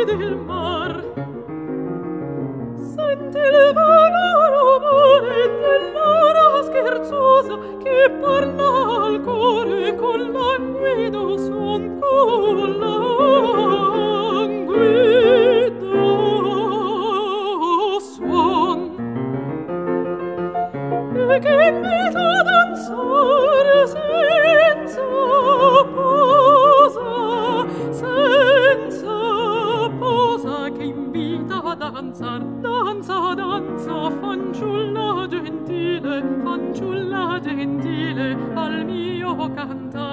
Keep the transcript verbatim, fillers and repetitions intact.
del mar. Senti il vago rumore dell'ora scherzosa che parla al cuore con languido suon, con languido suon, e che invita a danzare senza posa, senza posa, che invita a danzar, danza, danza, fanciulla gentile, fanciulla gentile, al mio cantar.